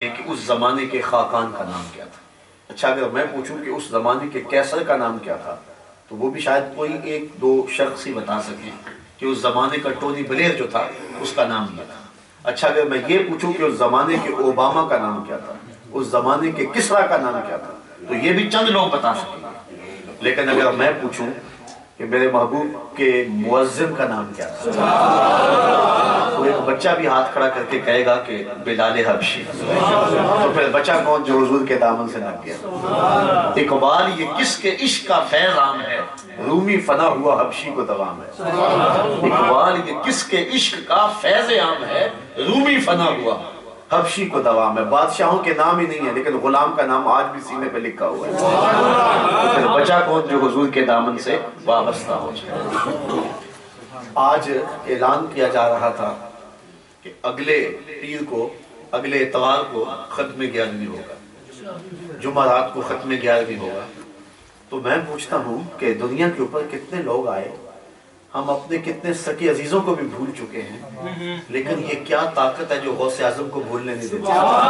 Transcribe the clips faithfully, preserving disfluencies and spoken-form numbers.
کہ اس زمانے کے خاقان کا نام کیا تھا. اچھا اگر میں پوچھوں کہ اس زمانے کے کیسر کا نام کیا تھا تو وہ بھی شاید کوئی ایک دو شخص ہی بتا سکیں کہ اس زمانے کا ٹونی بلیر جو تھا اس کا نام کیا تھا. اچھا اگر میں یہ پوچھوں کہ اس زمانے کے اوباما کا نام کیا تھا, اس زمانے کے کسرا کا نام کیا تھا, تو یہ بھی چند لوگ بتا سکیں گے. لیکن اگر میں پوچھوں کہ میرے محبوب کے مؤذن کا نام کیا تھا تو ایک بچہ بھی ہاتھ کھڑا کر کے کہے گا کہ بلال حبشی. تو پھر بچہ کون جو حضور کے دامن سے لگ گیا. اقبال یہ کس کے عشق کا فیض عام ہے, رومی فنا ہوا حبشی کو دوام ہے. اقبال یہ کس کے عشق کا فیض عام ہے, رومی فنا ہوا حبشی کو دوام ہے. بادشاہوں کے نام ہی نہیں ہے لیکن غلام کا نام آج بھی سینے پہ لکھا ہوا ہے. تو پھر بچا کون جو حضور کے دامن سے وابستہ ہو جائے. آج اعلان کیا جا رہا تھا کہ اگلے پیر کو, اگلے اتوار کو ختم گیارہویں ہوگا, جمعہ رات کو ختم گیارہویں ہوگا. تو میں پوچھتا ہوں کہ دنیا کے اوپر کتنے لوگ آئے, ہم اپنے کتنے سکی عزیزوں کو بھی بھول چکے ہیں, لیکن یہ کیا طاقت ہے جو غوث اعظم کو بھولنے نہیں دیتی.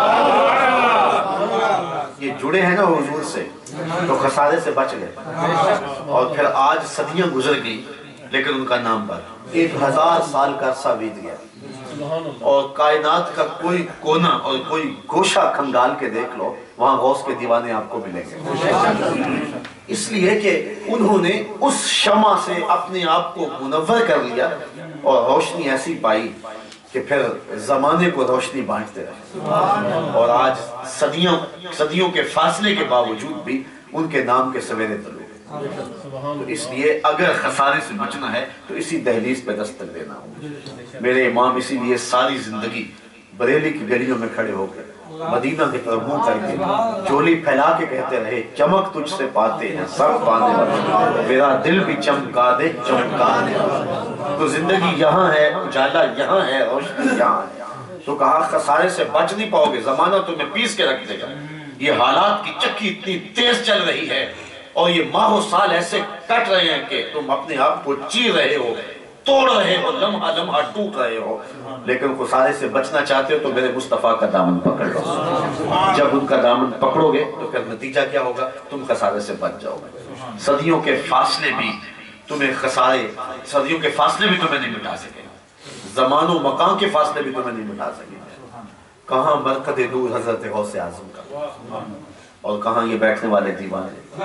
یہ جڑے ہیں نا حضور سے تو خسارے سے بچ گئے, اور پھر آج صدیاں گزر گئی لیکن ان کا نام پر ایک ہزار سال کا عرصہ بیت گیا, اور کائنات کا کوئی کونا اور کوئی گوشہ کھنگال کے دیکھ لو, وہاں غوث کے دیوانے آپ کو ملیں گے. اس لیے کہ انہوں نے اس شمع سے اپنے آپ کو منور کر لیا اور روشنی ایسی پائی کہ پھر زمانے کو روشنی بانٹتے رہے. اور آج صدیوں صدیوں کے فاصلے کے باوجود بھی ان کے نام کے سویرے طلوع. تو اس لیے اگر خسارے سے بچنا ہے تو اسی دہلیز پہ دستک دینا ہوں. میرے امام اسی لیے ساری زندگی بریلی کی گلیوں میں کھڑے ہو کر مدینہ کے طرف منہ کر کے جولی پھیلا کے کہتے رہے, چمک تجھ سے پاتے ہیں سب پانے والے, میرا دل بھی چمکا دے چمکانے والا. تو زندگی یہاں ہے, اجالا یہاں ہے, روشنی یہاں ہے. تو کہا خسارے سے بچ نہیں پاؤ گے, زمانہ تمہیں پیس کے رکھ دے گا. یہ حالات کی چکی اتنی تیز چل رہی ہے اور یہ ماہ و سال ایسے کٹ رہے ہیں کہ تم اپنے آپ کو چیر رہے ہو, توڑ رہے ہو, لمحہ لمحہ ٹوٹ رہے ہو. لیکن خسارے سے بچنا چاہتے ہو تو میرے مصطفیٰ کا دامن پکڑ لو. جب ان کا دامن پکڑو گے تو پھر نتیجہ کیا ہوگا, تم خسارے سے بچ جاؤ گے. صدیوں کے فاصلے بھی تمہیں خسارے, صدیوں کے فاصلے بھی تمہیں نہیں مٹا سکے, زمان و مکان کے فاصلے بھی تمہیں نہیں مٹا سکے. کہاں مرکز نور حضرت غوث اعظم کا, اور کہاں یہ بیٹھنے والے دیوانے.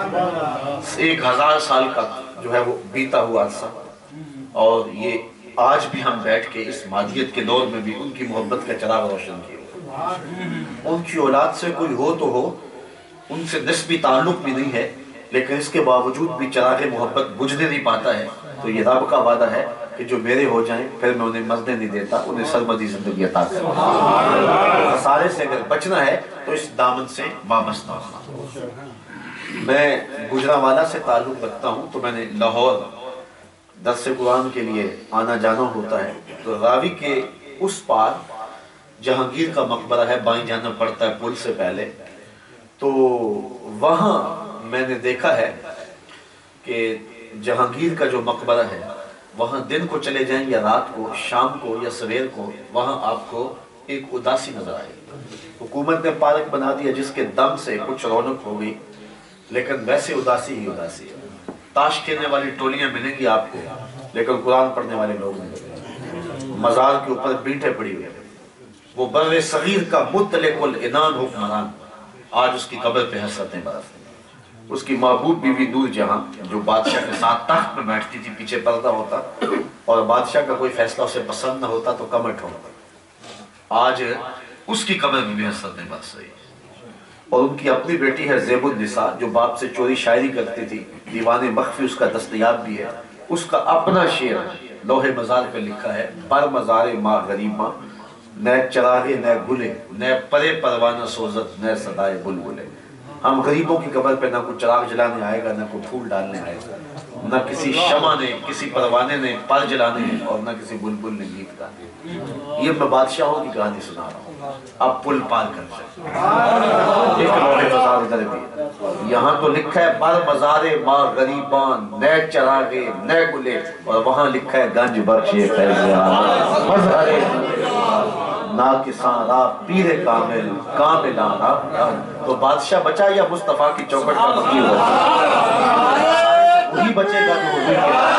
ایک ہزار سال کا جو ہے وہ بیتا ہوا عرصہ, اور یہ آج بھی ہم بیٹھ کے اس مادیت کے دور میں بھی ان کی محبت کا چراغ روشن کیے. ان کی اولاد سے کوئی ہو تو ہو, ان سے نسبی تعلق بھی نہیں ہے, لیکن اس کے باوجود بھی چراغ محبت بجھنے نہیں پاتا ہے. تو یہ رب کا وعدہ ہے کہ جو میرے ہو جائیں پھر میں انہیں مرنے نہیں دیتا, انہیں سرمدی زندگی عطا کرتا. خسارے سے اگر بچنا ہے تو اس دامن سے وابستہ ہونا. میں گجرانوالہ سے تعلق رکھتا ہوں, تو میں نے لاہور درس قرآن کے لیے آنا جانا ہوتا ہے. تو راوی کے اس پار جہانگیر کا مقبرہ ہے, بائیں جانا پڑتا ہے پل سے پہلے. تو وہاں میں نے دیکھا ہے کہ جہانگیر کا جو مقبرہ ہے وہاں دن کو چلے جائیں یا رات کو, شام کو یا سویر کو, وہاں آپ کو ایک اداسی نظر آئے گی. حکومت نے پارک بنا دیا جس کے دم سے کچھ رونق ہو گئی, لیکن ویسے اداسی ہی اداسی ہے. تاش کھیلنے والی ٹولیاں ملیں گی آپ کو, لیکن قرآن پڑھنے والے لوگ نہیں. مزار کے اوپر بینٹیں پڑی ہوئی, وہ بر صغیر کا مطلق العنان حکمران, آج اس کی قبر پہ حسرتیں برستی. اس کی محبوب بیوی نور جہاں جو بادشاہ کے ساتھ تخت پہ بیٹھتی تھی, پیچھے پردہ ہوتا, اور بادشاہ کا کوئی فیصلہ اسے پسند نہ ہوتا تو کمٹ ہوتا. آج اس کی قبر میں بھی حسرتیں برس رہی. اور ان کی اپنی بیٹی ہے زیب النساء جو باپ سے چوری شاعری کرتی تھی, دیوان مخفی اس کا دستیاب بھی ہے. اس کا اپنا شعر لوح مزار پہ لکھا ہے, بر مزار ماں غریباں, نئے چراغے نئے گلے, نئے پرے پروانہ سوزت, نئے صدائے بلبلے. ہم غریبوں کی قبر پہ نہ کوئی چراغ جلانے آئے گا, نہ کوئی پھول ڈالنے آئے گا, نہ کسی شمع نے, کسی پروانے نے پر جلانے, اور نہ کسی بلبل نے گیت گانے. یہ میں بادشاہوں کی کہانی سنا رہا ہوں. اب پل پار کر جائے, ایک لوح مزار ادھر بھی, یہاں تو لکھا ہے بر مزار ماں غریبان, نئے چراغے نئے گلے, اور وہاں لکھا ہے گنج بخش فیض عالم, مظہر ناکساں را پیر کامل کاملاں را، تو بادشاہ بچا یا مصطفیٰ کی چوکھٹ کا فقیر بچا؟ وہی بچے گا جو حضور کے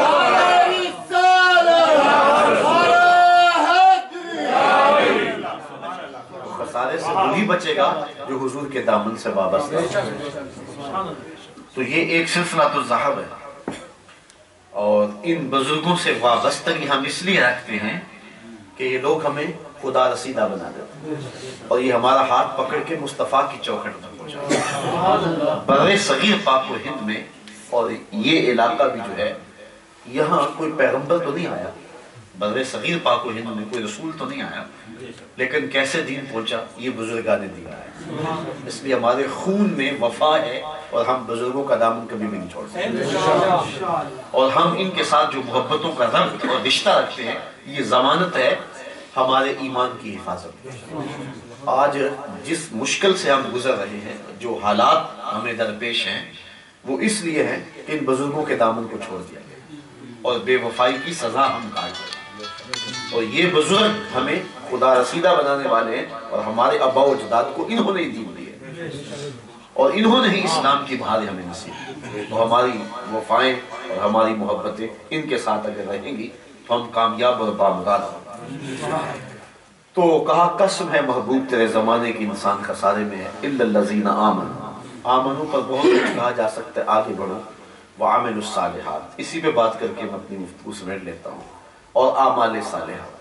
خسارے سے، وہی بچے گا جو حضور کے دامن سے وابستہ ہے۔ تو یہ ایک سلسلہ تو ذہب ہے، اور ان بزرگوں سے وابستگی ہم اس لیے رکھتے ہیں کہ یہ لوگ ہمیں خدا رسیدہ بنا دیتے ہیں، اور یہ ہمارا ہاتھ پکڑ کے مصطفیٰ کی چوکھٹ میں پہنچاتے ہیں۔ بر صغیر پاک و ہند میں، اور یہ علاقہ بھی جو ہے، یہاں کوئی پیغمبر تو نہیں آیا، بر صغیر پاک و ہند میں کوئی رسول تو نہیں آیا، لیکن کیسے دین پہنچا؟ یہ بزرگان دین ہے۔ اس لیے ہمارے خون میں وفا ہے، اور ہم بزرگوں کا دامن کبھی بھی نہیں چھوڑتے، اور ہم ان کے ساتھ جو محبتوں کا ربط اور رشتہ رکھتے ہیں، یہ ضمانت ہے ہمارے ایمان کی حفاظت۔ آج جس مشکل سے ہم گزر رہے ہیں، جو حالات ہمیں درپیش ہیں، وہ اس لیے ہیں کہ ان بزرگوں کے دامن کو چھوڑ دیا گیا، اور بے وفائی کی سزا ہم کاٹ رہے ہیں۔ اور یہ بزرگ ہمیں خدا رسیدہ بنانے والے ہیں، اور ہمارے آباء و اجداد کو انہوں نے دین دی ہے، اور انہوں نے ہی اسلام کی بہاری ہمیں نصیب کی۔ تو ہماری وفائیں اور ہماری محبتیں ان کے ساتھ اگر رہیں گی تو ہم کامیاب اور بامراد ہوں۔ تو کہا قسم ہے محبوب تیرے زمانے کی انسان خسارے میں ہے، الا الذین آمنوا۔ آمنو پر بہت کچھ کہا جا سکتا ہے، آگے بڑھو، وعملوا الصالحات، اسی پہ بات کر کے میں اپنی گفتگو سمیٹ لیتا ہوں، اور اعمال صالحات،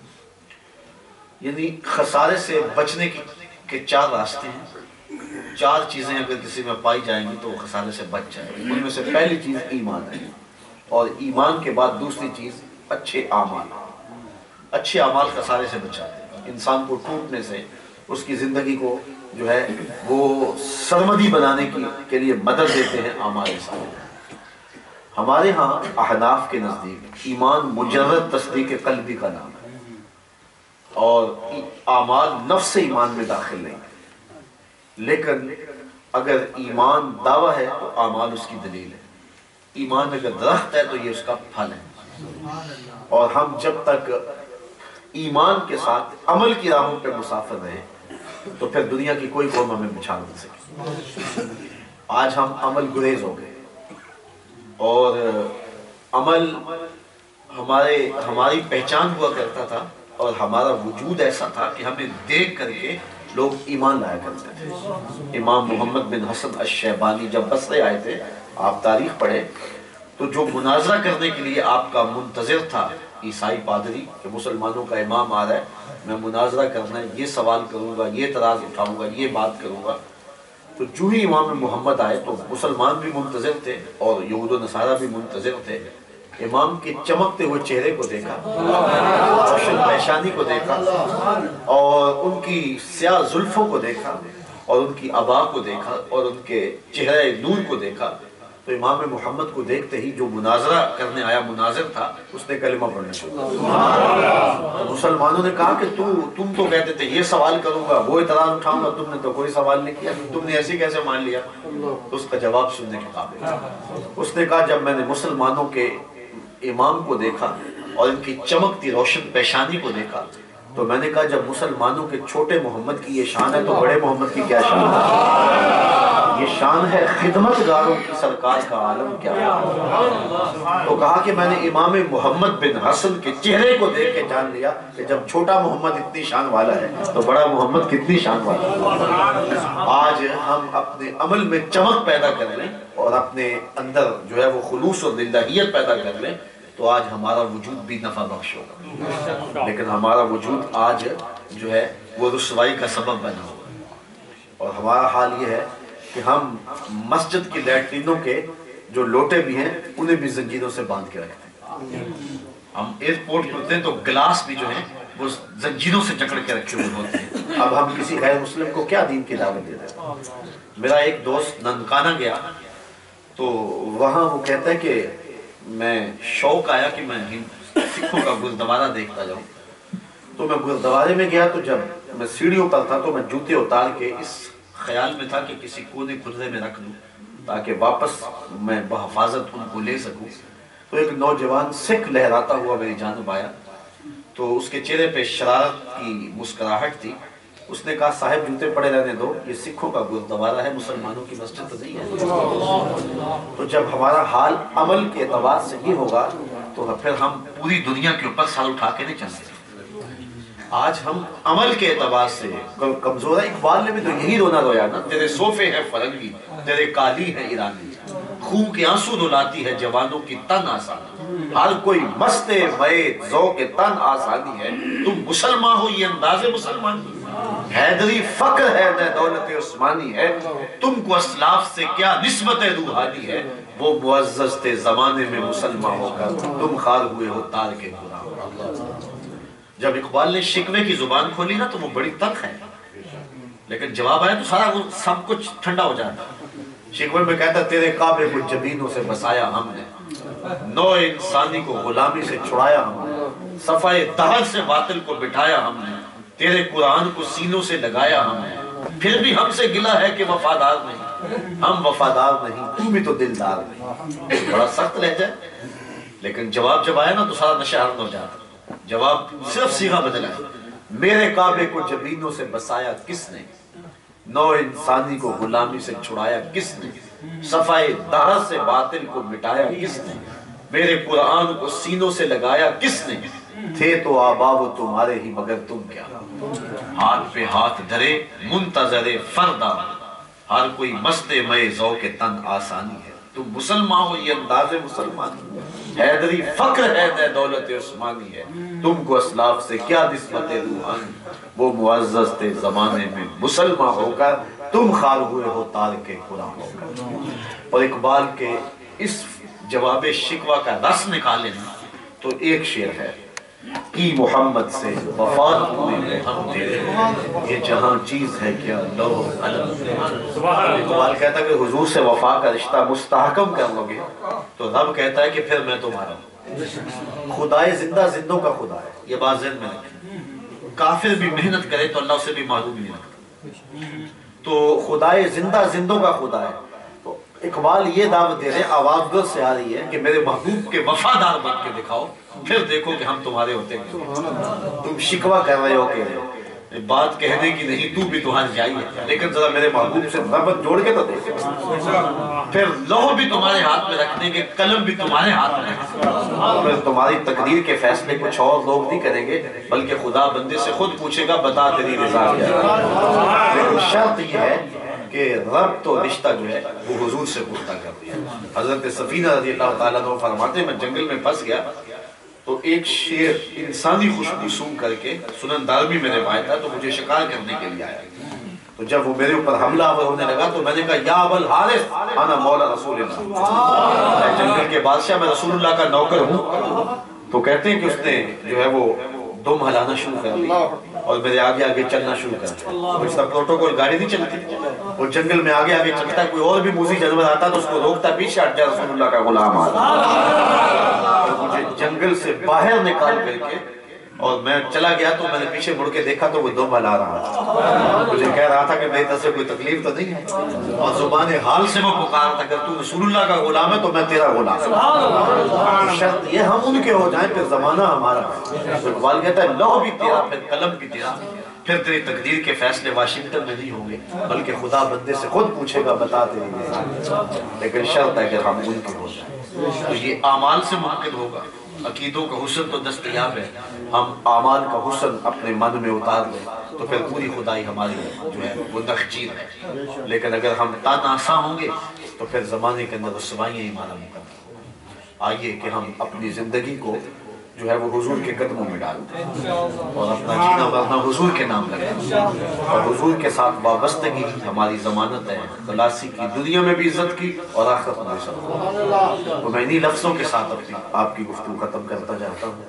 یعنی خسارے سے بچنے کے چار راستے ہیں۔ چار چیزیں اگر کسی میں پائی جائیں گی تو وہ خسارے سے بچ جائے گی۔ ان میں سے پہلی چیز ایمان ہے، اور ایمان کے بعد دوسری چیز اچھے اعمال۔ اچھے اعمال خسارے سے بچاتے ہیں، انسان کو ٹوٹنے سے، اس کی زندگی کو جو ہے وہ سرمدی بنانے کے لیے مدد دیتے ہیں اعمال صالحہ۔ ہمارے ہاں احناف کے نزدیک ایمان مجرد تصدیق قلبی کا نام ہے، اور اعمال نفس ایمان میں داخل نہیں ہے، لیکن اگر ایمان دعویٰ ہے تو اعمال اس کی دلیل ہے۔ ایمان اگر درخت ہے تو یہ اس کا پھل ہے، اور ہم جب تک ایمان کے ساتھ عمل کی راہوں پہ مسافر رہے تو پھر دنیا کی کوئی قوم ہمیں بچھا نہیں سکے۔ آج ہم عمل گریز ہو گئے، اور عمل ہمارے ہماری پہچان ہوا کرتا تھا، اور ہمارا وجود ایسا تھا کہ ہمیں دیکھ کر کے لوگ ایمان لایا کرتے تھے۔ امام محمد بن حسن الشیبانی جب بصرے آئے تھے، آپ تاریخ پڑھیں تو جو مناظرہ کرنے کے لیے آپ کا منتظر تھا عیسائی پادری کہ مسلمانوں کا امام آ رہا ہے، میں مناظرہ کرنا ہے، یہ سوال کروں گا، یہ اعتراض اٹھاؤں گا، یہ بات کروں گا، تو جو ہی امام محمد آئے تو مسلمان بھی منتظر تھے اور یہود و نصارہ بھی منتظر تھے۔ امام کے چمکتے ہوئے چہرے کو دیکھا، روشن پیشانی کو دیکھا، اور ان کی سیاہ زلفوں کو دیکھا، اور ان کی عبا کو دیکھا، اور ان کے چہرے نور کو دیکھا، تو امام محمد کو دیکھتے ہی جو مناظرہ کرنے آیا مناظر تھا، اس نے کلمہ پڑھنا شروع کیا۔ مسلمانوں نے کہا کہ تو تم تو کہتے تھے یہ سوال کروں گا، وہ اعتراض اٹھاؤں گا، تم نے تو کوئی سوال نہیں کیا، تم نے ایسے کیسے مان لیا؟ تو اس کا جواب سننے کے قابل تھا۔ اس نے کہا جب میں نے مسلمانوں کے امام کو دیکھا اور ان کی چمکتی روشن پیشانی کو دیکھا تو میں نے کہا جب مسلمانوں کے چھوٹے محمد کی یہ شان ہے تو بڑے محمد کی کیا شان ہے؟ یہ شان ہے خدمت گاروں کی سرکار کا عالم کیا ہے۔ تو کہا کہ میں نے امام محمد بن حسن کے چہرے کو دیکھ کے جان لیا کہ جب چھوٹا محمد اتنی شان والا ہے تو بڑا محمد کتنی شان والا ہے۔ آج ہم اپنے عمل میں چمک پیدا کر لیں اور اپنے اندر جو ہے وہ خلوص اور للہیت پیدا کر لیں تو آج ہمارا وجود بھی نفع بخش ہوگا، لیکن ہمارا وجود آج جو ہے وہ رسوائی کا سبب بنا ہوا ہے۔ اور ہمارا حال یہ ہے کہ ہم مسجد کی لیٹرینوں کے جو لوٹے بھی ہیں انہیں بھی زنجیروں سے باندھ کے رکھتے ہیں۔ ہم ایئرپورٹ پہ ہوتے ہیں تو گلاس بھی جو ہے وہ زنجیروں سے جکڑ کے رکھے ہوئے ہوتے ہیں۔ اب ہم کسی غیر مسلم کو کیا دین کی دعوت دے دیتے ہیں؟ میرا ایک دوست ننکانہ گیا تو وہاں وہ کہتا ہے کہ میں شوق آیا کہ میں سکھوں کا گردوارہ دیکھتا جاؤں، تو میں گردوارے میں گیا تو جب میں سیڑھیوں پر تھا تو میں جوتے اتار کے اس خیال میں تھا کہ کسی کونے کھدرے میں رکھ دوں تاکہ واپس میں بحفاظت ان کو لے سکوں۔ تو ایک نوجوان سکھ لہراتا ہوا میری جانب آیا تو اس کے چہرے پہ شرارت کی مسکراہٹ تھی. اس نے کہا صاحب جوتے پڑے رہنے دو، یہ سکھوں کا گردوارہ ہے، مسلمانوں کی مسجد تو نہیں ہے. تو جب ہمارا حال عمل کے اعتبار سے یہ ہوگا تو پھر ہم پوری دنیا کے اوپر سر اٹھا کے نہیں چل سکتے. آج ہم عمل کے اعتبار سے کمزور ہیں. اقبال نے بھی تو یہی رونا رویا نا، تیرے صوفے ہے فرنگی، تیرے قالی ہے ایرانی، خون کے آنسو دلاتی ہے جوانوں کی تن آسانی، ہر کوئی مست مئے ذوق تن آسانی ہے، تم مسلمان ہو یہ انداز مسلمانی، حیدری فقر ہے نہ دولت عثمانی ہے، تم کو اسلاف سے کیا نسبت روحانی ہے، وہ معزز تھے زمانے میں مسلمان ہو کر، تم خار ہوئے ہو تار کے غلام. جب اقبال نے شکوے کی زبان کھولی نا تو وہ بڑی تلخ ہے، لیکن جواب آیا تو سارا وہ سب کچھ ٹھنڈا ہو جاتا. شکوے میں کہتا تیرے کعبے کو جبینوں سے بسایا ہم نے، نو انسانی کو غلامی سے چھڑایا ہم نے، صفائے دہر سے باطل کو بٹھایا ہم نے، تیرے قرآن کو سینوں سے لگایا ہم نے، پھر بھی ہم سے گلہ ہے کہ وفادار نہیں، ہم وفادار نہیں تو بھی تو دلدار نہیں. بڑا سخت لہجہ ہے، لیکن جواب جب آیا نا تو سارا نشہ حرم ہو جاتا. جواب صرف صیغہ بدلا ہے. میرے کعبے کو جبینوں سے بسایا کس نے، نو انسانی کو غلامی سے چھڑایا کس نے، صفائے دہر سے باطل کو مٹایا کس نے، میرے قرآن کو سینوں سے لگایا کس نے، تھے تو آبا وہ تمہارے ہی مگر تم کیا، ہاتھ پہ ہاتھ دھرے منتظر فردا، ہر کوئی مست مئے ذوق تن آسانی ہے، تم مسلمان ہو یہ انداز مسلمانی، حیدری فقر ہے نہ دولت عثمانی ہے، تم کو اسلاف سے کیا نسبت روحانی، وہ معزز تھے زمانے میں مسلمان ہو کر، تم خار ہوئے ہو تارک قرآن ہو کر. اور اقبال کے اس جواب شکوہ کا رس نکالے نا تو ایک شعر ہے، کی محمد سے وفات ہوئے ہم تیرے، یہ جہاں چیز ہے کیا لوح قلم. اقبال کہتا ہے کہ حضور سے وفا کا رشتہ مستحکم کر لو گے تو رب کہتا ہے کہ پھر میں تمہارا ہوں. خدائے زندہ زندوں کا خدا ہے، یہ بات ذہن میں رکھیں. کافر بھی محنت کرے تو اللہ سے بھی معلوم نہیں رکھتا. تو خدائے زندہ زندوں کا خدا ہے. تو اقبال یہ دعوت دے رہے ہیں، آواز گر سے آ رہی ہے کہ میرے محبوب کے وفادار بن کے دکھاؤ، پھر دیکھو کہ ہم تمہارے ہوتے ہیں. تم شکوہ کر رہے ہو کہ بات کہنے کی نہیں، تو بھی تمہاری جائی ہے، لیکن ذرا میرے محبوب سے ربط جوڑ کے تو دیکھو، پھر لوح بھی تمہارے ہاتھ میں رکھنے کے، قلم بھی تمہارے ہاتھ میں رکھنے، پھر تمہاری تقدیر کے فیصلے کچھ اور لوگ نہیں کریں گے، بلکہ خدا بندے سے خود پوچھے گا بتا تیری رضا کیا ہے. لیکن شرط یہ ہے کہ رب تو رشتہ جو ہے وہ حضور سے پختہ کر دیا. حضرت سفینہ رضی اللہ تعالیٰ عنہ فرماتے ہیں میں جنگل میں پھنس گیا تو ایک شیر انسانی خوشبو سونگ کر کے، سنن دارمی میں روایت ہے، تو مجھے شکار کرنے کے لیے آیا. تو جب وہ میرے اوپر حملہ آور ہونے لگا تو میں نے کہا یا ابا الحارث انا مولا رسول اللہ، جنگل کے بادشاہ میں رسول اللہ کا نوکر ہوں. تو کہتے ہیں کہ اس نے جو ہے وہ دم ہلانا شروع کر دی اور میرے آگے آگے چلنا شروع کر دیا. اس کا پروٹوکول گاڑی نہیں چلتی، وہ جنگل میں آگے آگے چلتا ہے، کوئی اور بھی موذی جانور آتا تو اس کو روکتا، پیچھے ہٹ جا رسول اللہ کا غلام آ رہا. مجھے جنگل سے باہر نکال کر کے اور میں چلا گیا تو میں نے پیچھے مڑ کے دیکھا تو وہ دم ہلا رہا تھا. مجھے کہہ رہا تھا کہ میری طرف سے کوئی تکلیف تو نہیں ہے، اور زبان حال سے وہ پکار تھا کہ تو رسول اللہ کا غلام ہے تو میں تیرا غلام ہوں. شرط یہ ہم ان کے ہو جائیں پھر زمانہ ہمارا ہے. اقبال کہتا ہے لوح بھی تیرا پھر قلم بھی تیرا، پھر تیری تقدیر کے فیصلے واشنگٹن میں نہیں ہوں گے بلکہ خدا بندے سے خود پوچھے گا بتا تیری رضا. لیکن شرط ہے کہ ہم ان کے ہو جائیں. تو یہ اعمال سے ممکن ہوگا. عقیدوں کا حسن تو دستیاب ہے، ہم اعمال کا حسن اپنے من میں اتار لیں تو پھر پوری خدائی ہماری جو ہے وہ نخچیر ہے. لیکن اگر ہم تاناسا ہوں گے تو پھر زمانے کے اندر رسوائیاں ہی ہمارا مقدر. آئیے کہ ہم اپنی زندگی کو جو ہے وہ حضور کے قدموں میں ڈالتے ہیں اور اپنا جینا مرنا حضور کے نام لگتے ہیں، اور حضور کے ساتھ وابستگی ہماری ضمانت ہے خلاصی کی، دنیا میں بھی عزت کی اور آخرت میں بھی عزت کی. تو میں انہی لفظوں کے ساتھ اپنی آپ کی گفتگو ختم کرتا جاتا ہوں.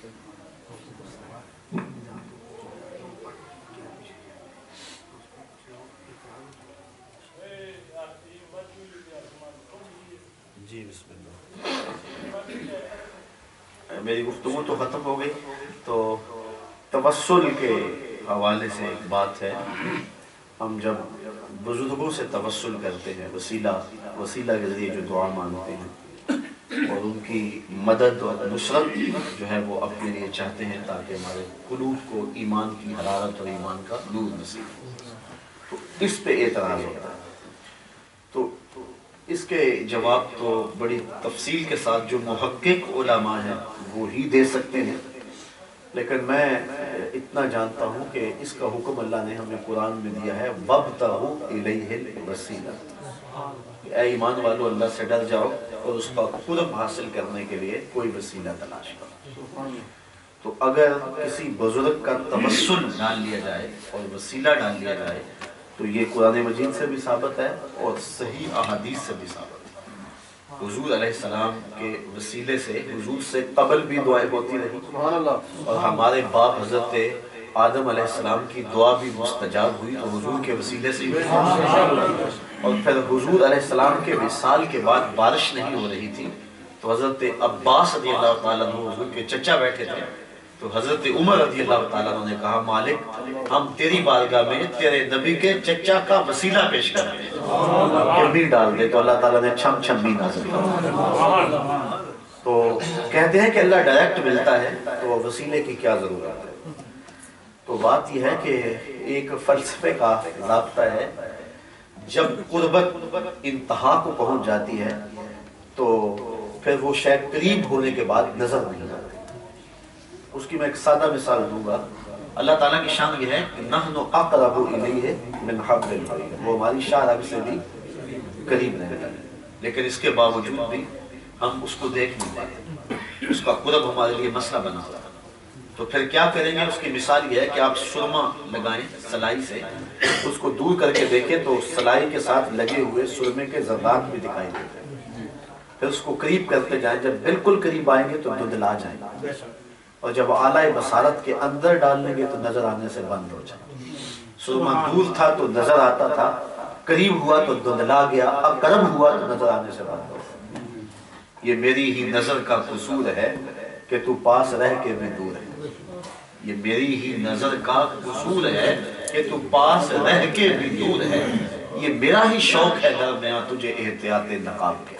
جی بسم اللہ. میری گفتگو تو ختم ہو گئی. تو توسل کے حوالے سے ایک بات ہے، ہم جب بزرگوں سے توسل کرتے ہیں، وسیلہ وسیلہ کے ذریعے جو دعا مانگتے ہیں اور ان کی مدد اور نصرت جو ہے وہ اپنے لیے چاہتے ہیں تاکہ ہمارے قلوب کو ایمان کی حرارت اور ایمان کا نور نصیب ہو۔ تو اس پہ اعتراض ہوتا ہے۔ تو اس کے جواب تو بڑی تفصیل کے ساتھ جو محقق علماء ہیں وہ ہی دے سکتے ہیں، لیکن میں اتنا جانتا ہوں کہ اس کا حکم اللہ نے ہمیں قرآن میں دیا ہے وَابْتَغُوا إِلَيْهِ الْوَسِيلَةَ، اے ایمان والو اللہ سے ڈر جاؤ اور اس کا قرب حاصل کرنے کے لیے کوئی وسیلہ تلاش کرو۔ تو اگر کسی بزرگ کا توسل ڈال لیا جائے اور وسیلہ ڈال لیا جائے تو یہ قرآن مجید سے بھی ثابت ہے اور صحیح احادیث سے بھی ثابت ہے۔ حضور علیہ السلام کے وسیلے سے حضور سے قبل بھی دعائیں ہوتی رہی اور ہمارے باپ حضرت آدم علیہ السلام کی دعا بھی مستجاب ہوئی تو حضور کے وسیلے سے ہوئی۔ اور پھر حضور علیہ السلام کے وصال کے بعد بارش نہیں ہو رہی تھی تو حضرت عباس رضی اللہ تعالیٰ عنہ حضور کے چچا بیٹھے تھے، تو حضرت عمر رضی اللہ تعالیٰ عنہ نے کہا مالک ہم تیری بارگاہ میں تیرے نبی کے چچا کا وسیلہ پیش کرتے ہیں کہ بھی ڈال دے، تو اللہ تعالیٰ نے چھم چھم بھی نازل کیا۔ تو کہتے ہیں کہ اللہ ڈائریکٹ ملتا ہے تو وسیلے کی کیا ضرورت ہے؟ تو بات یہ ہے کہ ایک فلسفے کا ضابطہ ہے، جب قربت انتہا کو پہنچ جاتی ہے تو پھر وہ شے قریب ہونے کے بعد نظر نہیں آتی۔ اس کی میں ایک سادہ مثال دوں گا۔ اللہ تعالیٰ کی شان یہ ہے کہ نحن اقرب الیہ من حبل الورید، وہ ہماری شاہ رگ سے بھی قریب رہتا ہے، لیکن اس کے باوجود بھی ہم اس کو دیکھ نہیں پاتے، اس کا قرب ہمارے لیے مسئلہ بنا ہوا ہے۔ تو پھر کیا کریں گے؟ اس کی مثال یہ ہے کہ آپ سرما لگائیں سلائی سے، اس کو دور کر کے دیکھیں تو سلائی کے ساتھ لگے ہوئے سرمے کے ذرات بھی دکھائی دیتے ہیں، پھر اس کو قریب کرتے جائیں، جب بالکل قریب آئیں گے تو دھندلا جائیں گے، اور جب اعلی بصارت کے اندر ڈال لیں گے تو نظر آنے سے بند ہو جائے۔ سرما دور تھا تو نظر آتا تھا، قریب ہوا تو دھندلا گیا، اب قرب ہوا تو نظر آنے سے بند ہو گیا۔ یہ میری ہی نظر کا قصور ہے کہ تو پاس رہ کے بھی دور ہے، یہ میری ہی نظر کا قصور ہے کہ تو پاس رہ کے بھی دور ہے، یہ میرا ہی شوق ہے درمیاں تجھے احتیاط نقاب کے۔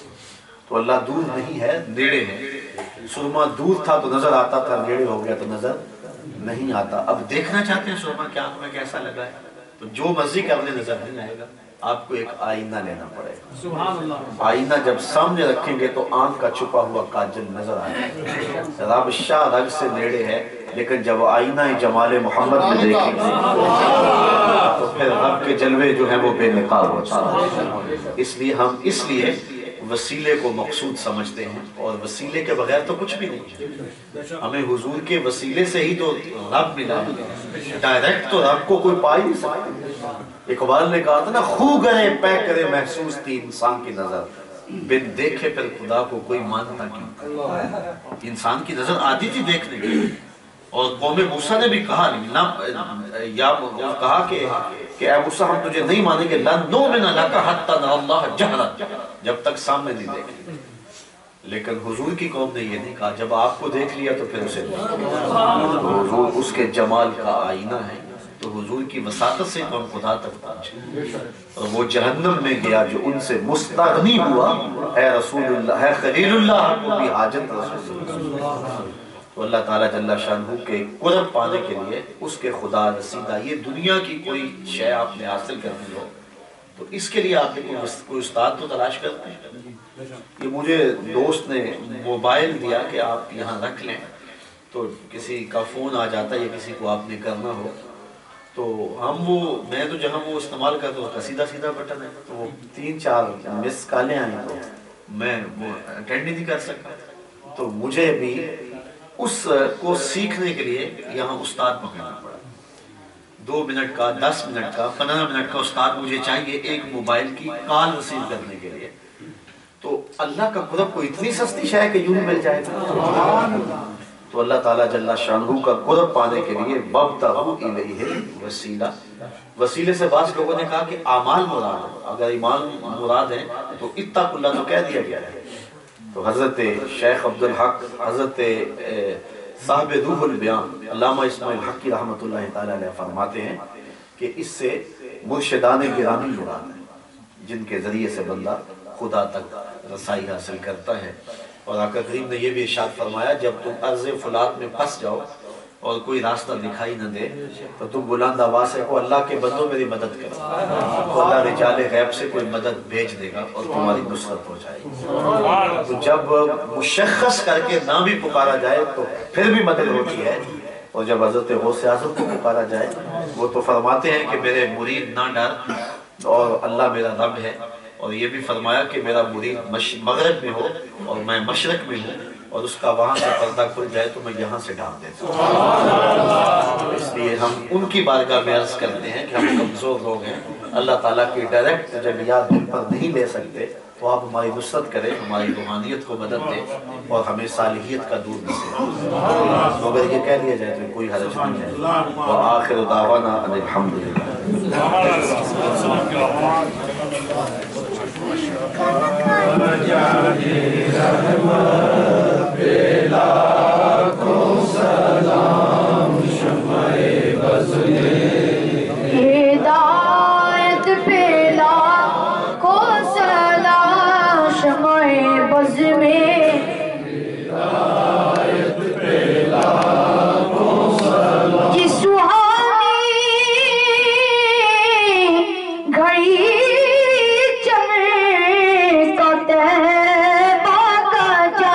تو اللہ دور نہیں ہے، نیڑے ہے۔ سرما دور تھا تو نظر آتا تھا، نیڑے ہو گیا تو نظر نہیں آتا۔ اب دیکھنا چاہتے ہیں سرما کی آنکھ میں کیسا لگا ہے تو جو مرضی کرنے نظر نہیں آئے گا، آپ کو ایک آئینہ لینا پڑے گا۔ آئینہ جب سامنے رکھیں گے تو آنکھ کا چھپا ہوا کاجل نظر آئے گا۔ رب شاہ رگ سے نیڑے ہے، لیکن جب آئینہ جمال محمد میں دیکھیں گے تو پھر رب کے جلوے جو ہیں وہ بے نقاب ہوتا ہے۔ اس لیے ہم اس لیے وسیلے کو مقصود سمجھتے ہیں، اور وسیلے کے بغیر تو کچھ بھی نہیں۔ ہمیں حضور کے وسیلے سے ہی تو رب ملا، ڈائریکٹ تو رب کو کوئی پا ہی نہیں سکتا۔ اقبال نے کہا تھا نا، خو گرے پے کرے محسوس تھی انسان کی نظر، بن دیکھے پھر خدا کو کوئی مانتا کیوں۔ انسان کی نظر آتی تھی دیکھنے کی، اور قوم موسیٰ نے بھی کہا یا کہا کہ اے موسیٰ ہم تجھے نہیں مانیں گے، لن نؤمن لک حتی نری اللہ جہرا، جب تک سامنے نہیں دیکھیں۔ لیکن حضور کی قوم نے یہ نہیں کہا، جب آپ کو دیکھ لیا تو پھر اسے حضور اس کے جمال کا آئینہ ہے، تو حضور کی وساطت سے تو ہم خدا تک پہنچے۔ اور وہ جہنم میں گیا جو ان سے مستغنی ہوا، اے رسول اللہ، اے خلیل اللہ کو بھی حاجت رسول اللہ۔ تو اللہ تعالیٰ جل شانہ کے قرب پانے کے لیے اس کے خدا رسیدہ، یہ دنیا کی کوئی شے آپ نے حاصل کرنی ہو تو اس کے لیے آپ نے کوئی استاد تو تلاش کرتے ہیں۔ یہ مجھے دوست نے موبائل دیا کہ آپ یہاں رکھ لیں، تو کسی کا فون آ جاتا ہے یا کسی کو آپ نے کرنا ہو تو ہم وہ میں تو جہاں وہ استعمال کرتا ہوں اس کا سیدھا سیدھا بٹن ہے، تو وہ تین چار مس کالیں آئیں تو میں وہ اٹینڈ نہیں کر سکتا۔ تو مجھے بھی اس کو سیکھنے کے لیے یہاں استاد پکڑنا پڑا، دو منٹ کا، دس منٹ کا، پندرہ منٹ کا استاد مجھے چاہیے ایک موبائل کی کال ریسیو کرنے کے لیے۔ تو اللہ کا قرب کو اتنی سستی شے ہے کہ یوں مل جائے گا۔ تو اللہ تعالیٰ جل شانہ کا قرب پانے کے لیے وابتغوا الیہ الوسیلہ، وسیلے سے بعض لوگوں نے کہا کہ اعمال مراد ہے، اگر ایمان مراد ہے تو اتقوا اللہ تو کہہ دیا گیا ہے۔ تو حضرت شیخ عبدالحق، حضرت صاحب روح البیان علامہ اسماعیل حقی رحمۃ اللہ تعالیٰ علیہ فرماتے ہیں کہ اس سے مرشدان گرامی مراد ہیں، جن کے ذریعے سے بندہ خدا تک رسائی حاصل کرتا ہے۔ اور آقا کریم نے یہ بھی ارشاد فرمایا جب تم عرض فلات میں پھنس جاؤ اور کوئی راستہ دکھائی نہ دے تو تم بلند آواز سے کہو اللہ کے بندوں میری مدد کرو، اللہ رجال غیب سے کوئی مدد بھیج دے گا اور تمہاری نصرت ہو جائے گی۔ تو جب مشخص کر کے نہ بھی پکارا جائے تو پھر بھی مدد ہوتی ہے، اور جب حضرت غوث اعظم کو پکارا جائے وہ تو فرماتے ہیں کہ میرے مرید نہ ڈر اور اللہ میرا رب ہے، اور یہ بھی فرمایا کہ میرا مرید مغرب میں ہو اور میں مشرق میں ہوں اور اس کا وہاں سے پردہ کھل جائے تو میں یہاں سے ڈال دیتا ہوں۔ اس لیے ہم ان کی بارگاہ میں عرض کرتے ہیں کہ ہم کمزور لوگ ہیں، اللہ تعالیٰ کی ڈائریکٹ جب یاد دل پر نہیں لے سکتے تو آپ ہماری نصرت کریں، ہماری روحانیت کو مدد دیں اور ہمیں صالحیت کا دور نصیب۔ مگر یہ کہہ لیا جائے تو کوئی حرج نہیں ہے۔ وآخر دعوانا ان الحمدللہ۔ ہدایت پہ لاکھوں سلام شمع بز میں، یہ سہانی گھڑی چمے کا تہبہ کا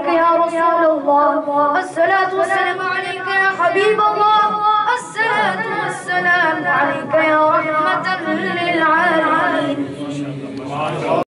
عليك يا رسول الله، الصلاة والسلام عليك يا حبيب الله، الصلاة والسلام عليك يا رحمة للعالمين.